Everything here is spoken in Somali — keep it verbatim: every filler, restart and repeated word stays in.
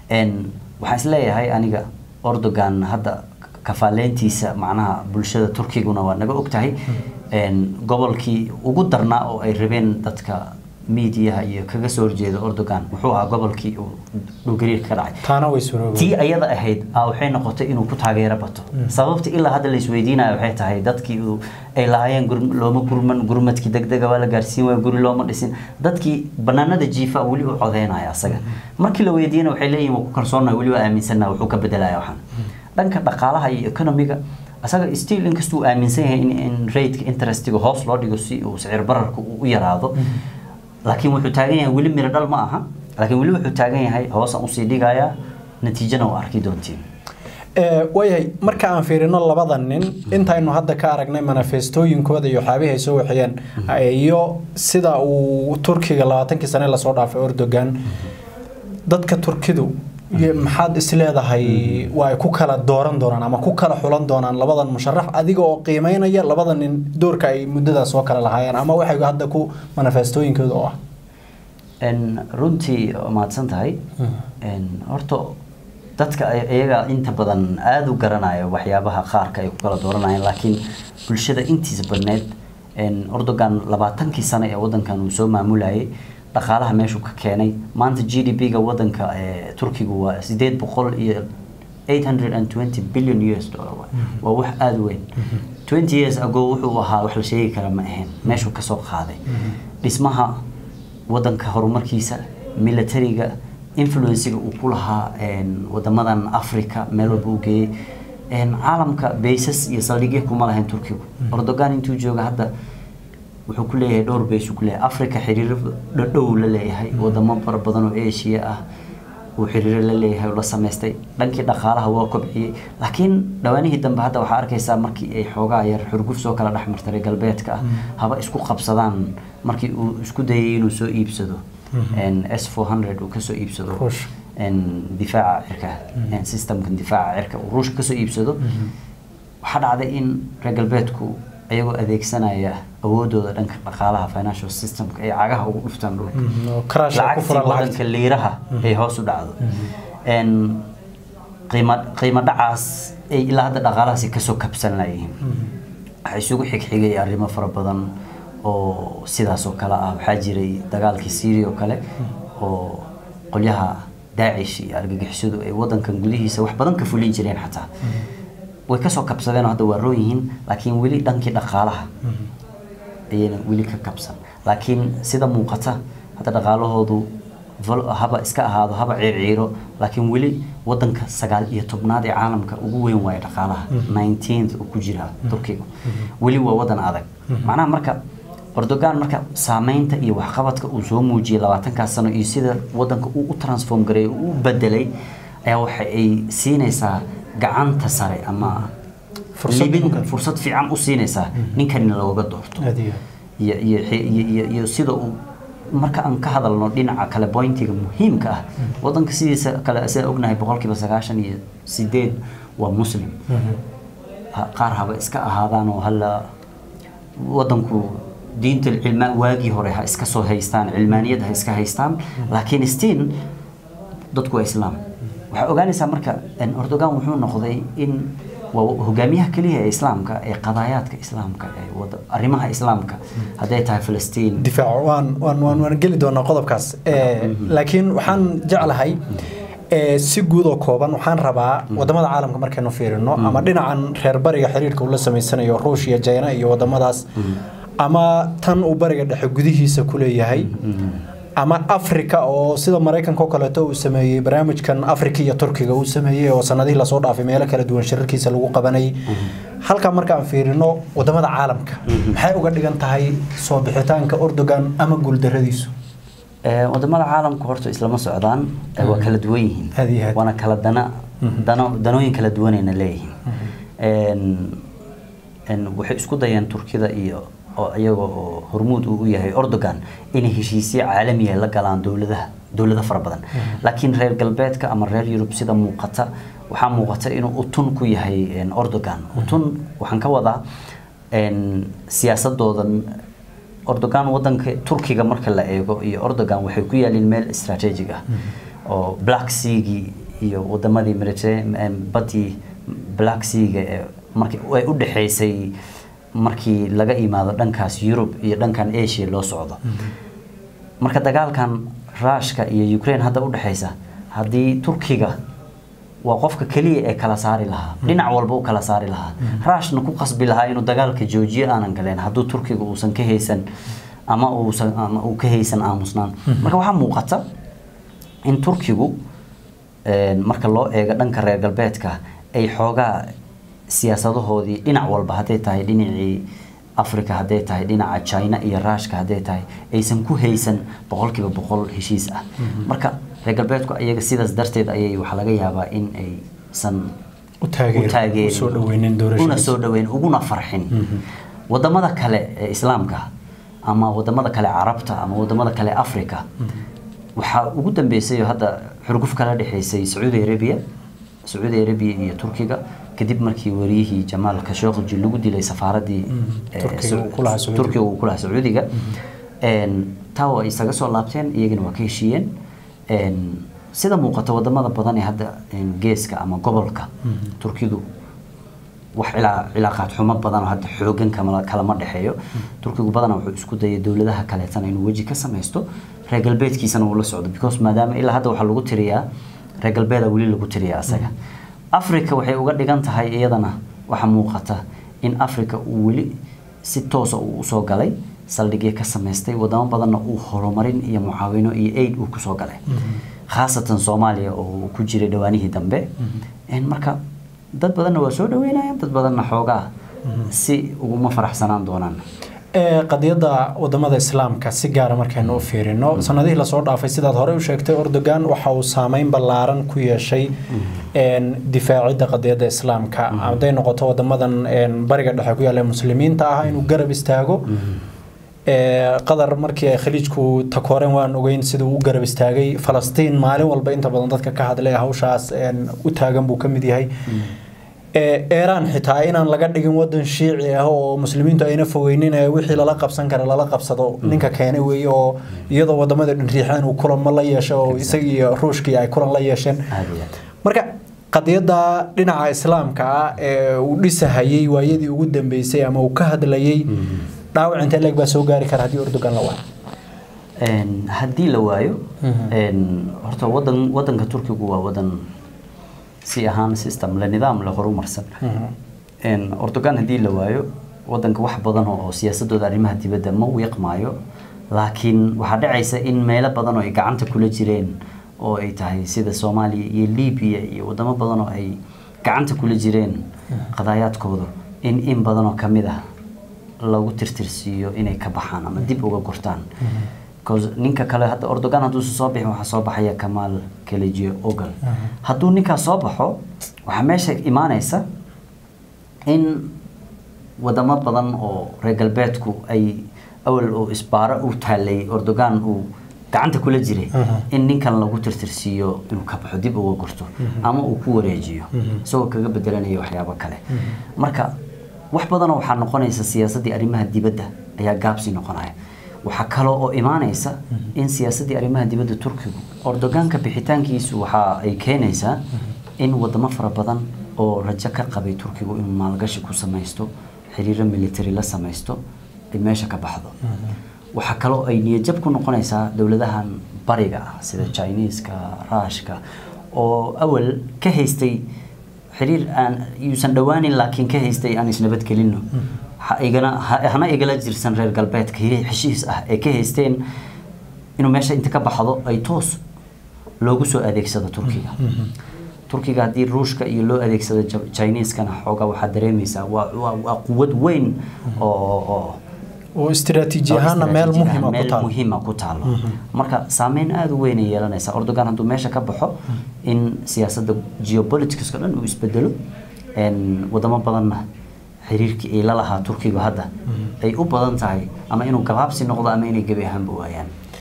ان waxaan isleeyahay aniga Erdogan hadda kafaaleentiisa macnaha bulshada Turkiguna waa naga ogtahay een gobolkii ugu darnaa oo ay rabeen dadka media iyo kaga soo horjeeda Erdogan wuxuu ahaa gobolkii uu dhugariir ka dhacay taana way suuroobay tii ayada ahayd ah waxay noqotay inuu ku taageero bato sababta ilaa hadda la isweydiinayo waxay tahay dadkii ay lahaayeen looma gurman gurmadkii degdega waa la gaarsiin way guri looma dhisin dadkii banaanada jiifa wali u codeynaya asaga markii la weydiinay waxay leeyihiin ku kalsoonaa wali waa aaminsanaa wuxuu ka bedelayaa waxan dhanka dhaqaalaha iyo economiga asaga still inkastoo aaminsan yahay in rate interestiga hoos loo dhigo si uu sicir bararku u yaraado laakiin wuxuu taagan yahay wali mira dhal ma aha laakiin wali wuxuu taagan yahay hoos aan u sii dhigaya natiijana oo arki doontiin ee way marka aan fiirino labada nin intaynu hadda ka aragnay manifestooyinkooda iyo xaabihi ay soo waxayeen iyo sida uu Turkiga labaatankii sano la soo dhaafay Erdogan dadka Turkidu maxaad isleedahay way ku kala dooran doonaan ama ku kala xulan doonaan labadan musharax adiga oo qiimeynaya labadan nin doorka ay muddada soo kala lahaayeen ama waxay hadda ku manifestooyinkooda oo ah en runtii maadsan tahay en horto dadka ayaga inta badan aad u garanayo waxyaabaha qaarka ay ku kala dooranayaan laakiin bulshada intiisa badneed en Erdogan labaatankii sano ee wadankan uu soo maamulayay dhaqaalaha meeshu ka keenay maanta G D P ga wadanka ee Turkiga waa eight hundred twenty billion U S dollar waa wax aad weyn twenty years ago wuxuu ahaa wax la sheegi kara ma ahayn meeshu ka soo qaaday dhismaha wadanka horumarkiisa militariga influence-ga uu ku lahaa een wadamadan Afrika meel walba uu geeyay een caalamka basis iyo saldhigyo kuma lahayn Turkiga Erdogan intuu jooga hadda wuxuu ku leeyahay dhowr bees ku leeyahay Afrika xiriir dhow la leeyahay wadamo fara badan oo Asia ah oo xiriir la leeyahay oo la sameystay dhankii dhaqaalaha waa kobciyay laakiin dhawaanihii dambe hadda waxa arkaysaa markii ay xoogaa yar xurguf soo kala dhaxmartay galbeedka haba isku qabsadaan markii uu isku dayay inuu soo iibsado en S four hundred uu ka soo iibsado en difaaca cirka en systemka difaaca cirka uu ruush ka soo iibsado waxa dhacday in reer galbeedku ayagoo adeegsanaya awoodooda dhanka dhaqaalaha financial systemka ay cagaha ugu dhuftaan dhulka crash ku furan lacagta liiraha ay hoos u dhacdo en qiimo qiimo dhacaas ay ilaa hadda dhaqaalahaasi ka soo kabsan laayeen waxay isugu xigxigay arrimo fara badan oo sidaas oo kala ah waxa jiray dagaalkii Syria oo kale oo qolyaha Daesh iyo argagixisadu ay wadankan gudihiisa wax badan ka fulin jireen xataa way ka soo kabsadeen hadda waa rooyihiin laakiin wali dhankii dhaqaalaha ayayna wali ka kabsan laakiin sida muuqata hadda dhaqaalahoodu haba iska ahaado haba ciirciiro laakiin wali wadanka sagaal iyo tobnaad ee caalamka ugu weyn waa dhaqaalaha nineteenth uu ku jira Turkiga wali waa wadan adag macnaha marka Erdogan marka saameynta iyo waxqabadka uu soo muujiyay labaatanka sano iyo sida wadanka uu u transform garay uu bedelay ayaa waxa ay siinaysaa gacanta sare ama fursad fiican u siinaysaa ninkan looga doorto iyo iyo iyo sida uu marka aan ka hadalno dhinaca kale pointiga muhiimka ah wadanka sidiisa kale asay ognahay boqolkiiba sagaashan iyo sideed waa muslim qaar haba iska ahaadaan oo hal wadanku diinta cilmi waagi hore ha iska soo haystaan cilmaaniyad ha iska haystaan laakiin still dadku islaam waxa ogaanaysa marka in Erdogan wuxuu noqday in hogaamiyaha kaliya ee islaamka ee qadaayaadka islaamka ee wada arrimaha islaamka haday tahay Palestine difaac waan waan waan gali doonaa qodobkaas ee laakiin waxaan jeclahay ee si guud oo kooban waxaan rabaa wadamada caalamka markaynu fiirino ama dhinacan reer bariga xiriirka uu la sameysanayo Ruushia China iyo wadamadaas ama tan uu bariga dhexe gudihiisa ku leeyahay ama Afrika oo sida Mareykanka oo kale uu sameeyay barnaamijkan Afrika iyo Turkiga uu sameeyay oo sanadihii la soo dhaafay meelo kala duwan shirarkiisa lagu qabanay halka marka aan fiirino wadamada caalamka maxay uga dhigan tahay soo bixitaanka Erdogan ama guul daradiisu ee wadamada caalamka horta islama socdaan waa kala duwan yihiin wana kala dana dano danooyin kala duwanayna leeyihiin een een waxay isku dayeen Turkida iyo oo ayaga oo hormuud uu yahay Erdogan in heshiisyo caalami ah la galaan dawladaha dawladaha fara badan laakiin reer galbeedka ama reer Yurub sida muuqata waxa muuqata inuu utun ku yahay Erdogan utun waxaan ka wadaa in siyaasadooda Erdogan wadanka Turkiga marka la eego iyo Erdogan waxay ku yaalin meel istaraatiiji ah oo Black Sea iyo wadamadii Mediterranean badii Black Sea markii ay u dhaxaysay markii laga imaado dhankaas Europe iyo dhankan Asia loo socdo marka dagaalkan Ruushka iyo Ukraine hadda u dhaxaysa hadii Turkiga waa qofka kaliya ee kala saari lahaa dhinac walba u kala saari lahaa Ruushna ku qasbi lahaa inuu dagaalka joojiyo aanan galeen haduu Turkiga uusan ka haysan ama uusan ama uu ka haysan aamusnaan marka waxa muuqata in Turkigu ee marka loo eego dhanka reer galbeedka ay xoogaa siyaasadahoodii dhinac walba haday tahay dhinacii Afrika haday tahay dhinaca China iyo Ruushka haday tahay aysan ku haysan boqolkiiba boqol heshiis ah marka reer galbeedku ayaga sidaas darteed ayay waxa laga yaabaa in ay san u taageero soo dhaweeyeen doorashada una soo dhaweeyeen uguna farxin wadamada kale ee Islaamka ama wadamada kale Carabta ama wadamada kale Afrika waxa ugu dambeysay hadda xurguf kala dhaxaysay Saudi Arabia Saudi Arabia iyo Turkiga kadib markii wariyihii Jamal Khashoggi lagu dilay safaaradii Turkiga uu kula Saudiga een tawo isaga soo laabteen iyagana waa ka heshiiyeen een sida muuqata wadamada badan ee hadda geeska ama gobolka Turkidu wax ila cilaaqaad xumo badan oo hadda xoogan kama kala ma dhaxeeyo Turkigu badan wuxuu isku dayay dawladaha kale tan inuu waji ka sameesto reer galbeedkiisana uu la socdo because maadaama ilaa hadda waxa lagu tiriyaa reer galbeedka wali lagu tiriyaa asaga Afrika waxay uga dhigan tahay iyadana waxa muuqata in Afrika uu wali si toos ah u soo galay saldhigyo ka sameystay wadamo badan oo horumarin iyo mucaawino iyo aid uu ku soo galay khaasatan Soomaaliya oo ku jiray dhawaanihii dambe in marka dad badan waa soo dhaweynayaan dad badan xoogaa si ugu faraxsanaan doonaan ee qadiyada wadamada Islaamka si gaar ah markaynu fiirino sanadihii la soo dhaafay sidaad hore u sheegtay Erdogan waxa uu saameyn ballaaran ku yeeshay een difaacidda qadiyada Islaamka haday noqoto wadamadan een bariga dhexe ku yaala muslimiinta ah inuu garab istaago ee qadar markii ay khaliijku takooreen waan ogeyn sidoo uu garab istaagay Falastiin maalin walba inta badan dadka ka hadlay hawshaas een u taagan buu kamid yahay ee Iran xitaa inaan laga dhigin wadan shiici ah oo muslimiintu ayna fogeyneen wixii lala qabsan kara lala qabsado ninka keenay weey oo iyadoo wadamada dhinriixaan uu kulamo la yeesho oo isaga Ruushkii ay kulan la yeesheen marka qadiyada dhinaca Islaamka ee uu dhisahayay waayadii ugu dambeysay ama uu ka hadlayay dhaawac inta leeg ba soo gaari kara hadii Erdogan la waayo een hadii la waayo een horta wadan wadanka Turkigu waa wadan si ahaan system la nidaam la horumarsan een Erdogan hadii la waayo wadanka wax badan oo siyaasadooda arrimaha dibadda ma wiiqmaayo laakiin waxa dhacaysa in meelo badan oo ay gacanta kula jireen oo ay tahay sida Soomaaliya iyo Liibiya iyo wadamo badan oo ay gacanta kula jireen qadaayadkooda in in badan oo kamid ah lagu tirtirsiyo inay ka baxaan ama dib uga gurtaan because ninka kale hadda Erdogan haduu soo bixin waxa soo baxaya Kamal Kılıçdaroğlu haduu ninka soo baxo waxa meesha imaanaysa in wadamo badan oo reer galbeedku ay awal oo isbaara u taalay Erdogan uu gacanta kula jiray in ninkan lagu tirtirsiyo inuu ka baxo dib uga gurto ama uu ku wareejiyo soo kaga bedelanayo waxyaabo kale marka wax badan oo waxa noqonaysa siyaasadii arrimaha dibadda ayaa gaabsi noqonaya waxa kale oo imaanaysa in siyaasadii arrimaha dibadda Turkiga Erdogan ka bixitaankiisu waxa ay keenaysaa in wadamo fara badan oo rajo ka qabay Turkiga inuu maalgashi ku sameesto xiriir military la sameesto ay meesha ka baxdo waxa kale oo ay niyad ku noqonaysaa dawladahan bariga sida Chinese-ka Ruushka oo awal ka haystay xiriir aan yuusan dhawaanin laakiin ka haystay aan isnabad gelino haygana hana igala jirsan reer galbeedka heshiis ah ee ka haysteen inuu meesha inta ka baxdo ay toos loogu soo adeegsado Turkiga Turkiga hadii Ruushka iyo loo adeegsado Chinese-kana xoogaa waxa dareemaysaa waa waa quwad weyn oo oo istiraatiiji ahaan meel muhiim ah ku taal muhiim ah ku taal marka saameyn aad u weyn yeelanaysa Erdogan haduu meesha ka baxo in siyaasadda geopolitics ka dhan uu isbedelo in wadamo badan xiriirkii ay la lahaa Turkiga hadda ay u badan tahay ama inuu gabaabsi noqdo ama inay gabi ahaan buayaan